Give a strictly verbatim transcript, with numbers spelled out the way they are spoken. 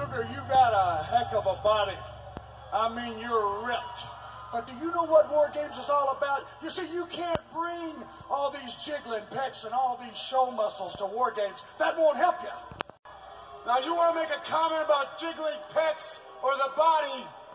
Luger, you got a heck of a body. I mean, you're ripped. But do you know what War Games is all about? You see, you can't bring all these jiggling pecs and all these show muscles to War Games. That won't help you. Now, you want to make a comment about jiggling pecs or the body?